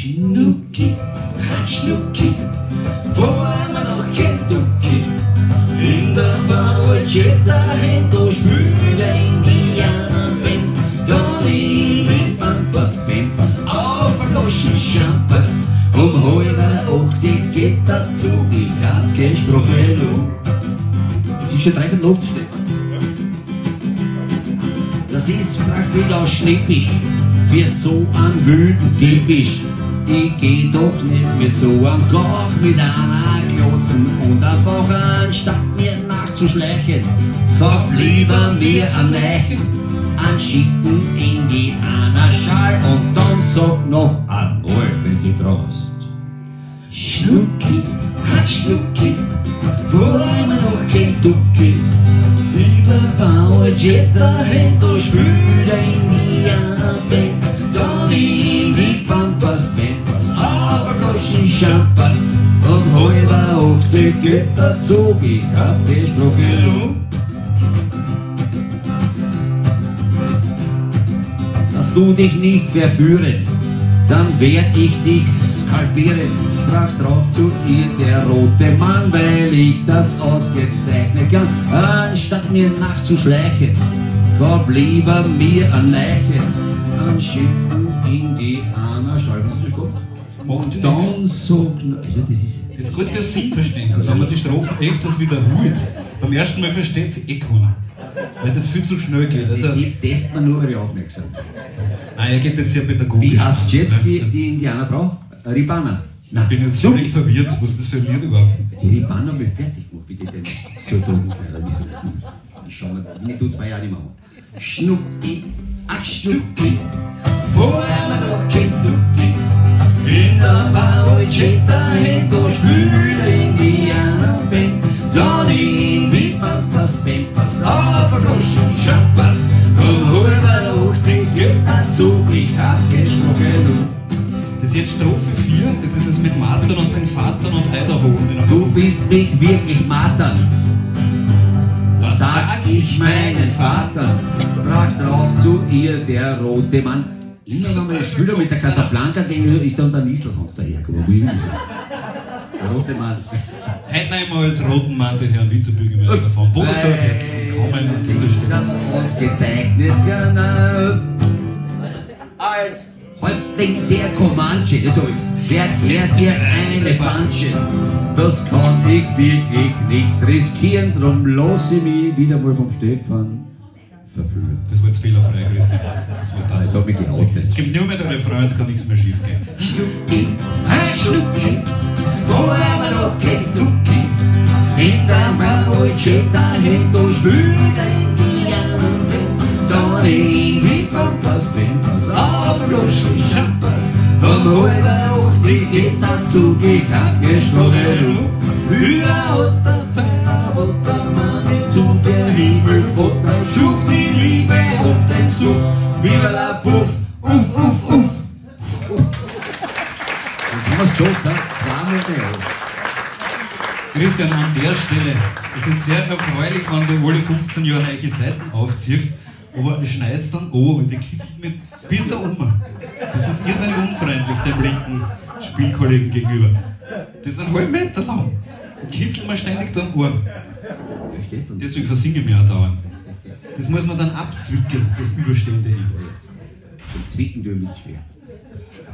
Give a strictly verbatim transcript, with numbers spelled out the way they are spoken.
Schnucki, Schnucki, wo haben wir noch kein Ducki? In der Bauerchetta, da spült der Indianerband. Dann in die Pampas, Pampas, auf ein Loschen Champas. Um halb acht geht der Zug, ich hab gesprochen. Das ist schon dreiviertel acht, Stefan. Das ist praktisch auch schnippisch, für so einen wilden Dippisch. Ich geh doch nicht mit so einem Koch mit einer Klotzen und ein Bauch, anstatt mir nachzuschleichen. Kauf lieber mir ein Leichen, einen schicken Indianerschal und dann sag noch einmal, bis du traust. Schnucki, ha Schnucki, wo haben wir noch kein Ducki? In der Bauerchetta, da spült der Indianerband. Dann in die Pampas, Pampas, auf ein Flaschen Champas. Um halb acht geht der Zug, ich hab gesprochen. Dass du dich nicht verführen, dann werd ich dich skalpieren. Sprach drauf zu ihr der rote Mann, weil ich das ausgezeichnet kann. Anstatt mir nachzuschleichen, gab lieber mir ein Leichen, einen schicken Indianerschal. Was ist das Gott? Macht Dann sag, also das ist... Das ist gut für Sinnverständnis, wenn man die Strophen öfters wiederholt. Beim ersten Mal versteht sie eh keiner, weil das viel zu schnell geht. Also, Jetzt testet man nur eure Aufmerksamkeit. nein, geht das sehr pädagogisch. Wie heißt jetzt die, die Indianerfrau? Ribana. Ich bin jetzt völlig verwirrt, was ist das für ein Lied überhaupt? Die Ribana mal fertig gemacht, wie die denn so tun. Ich schau mal, ich tu zwei Jahre nicht mehr an. Schnucki, ach Schnucki, wo haben wir noch kein Ducki? In der Bauerchetta, da spült der Indianerband. Dann in die Pampas, Pampas, auf ein Flaschen Champas. Um halb acht geht der Zug, ich hab gesprochen. Das ist jetzt Strophe vier, das ist das mit Martern und den Vatern und Eiderholen. Du bist mich wirklich Matern. Was Sag ich meinen Vater, sprach drauf zu ihr der rote Mann. Immer wenn man Spieler mit der Casablanca gegenüber ist, dann der Nistelhans dahergekommen. Der rote Mann. Heute nehmen wir als roten Mann den Herrn Vizebürgermeister von Bodersdorf. Herzlich willkommen an dieser Stelle. Das ausgezeichnet genau. Als Häuptling der Comanche, jetzt hab ich's, verkehrt ihr eine Pansche. Das kann ich wirklich nicht riskieren, drum lass ich mich wieder mal vom Stefan verführen. Das war jetzt fehlerfrei, Christi. Das war da. Jetzt hab ich geoutet. Es gibt nur mehr der Refrain, jetzt kann nichts mehr schief gehen. Schnucki, hey Schnucki, wo haben wir noch kein Ducki? In der Bauerchetta, da spült der Indianerband. Dann in die Pampas, Pampas, auf ein Flaschen Champas. Um halb acht geht der Zug, ich hab gesprochen. Über der Feier und der Mann zu der Himmelfutter schuf die Liebe und den Suff. Viva la Puff, uff, uff, uff. Das haben wir's geschafft, ne? Zweimal mehr. Christian, an der Stelle, es ist sehr erfreulich, wenn du alle fünfzehn Jahre neue Seiten aufziehst, aber schneidest dann an, weil die kitzelt mit bis da oben. Das ist irrsinnig unfreundlich dem linken Spielkollegen gegenüber. Das ist ein halben Meter lang. Kitzelt man ständig da am Arm. Deswegen versinge ich mich auch dauernd. Das muss man dann abzwicken, das überstehende Ende. Zum Zwicken tue ich mich schwer.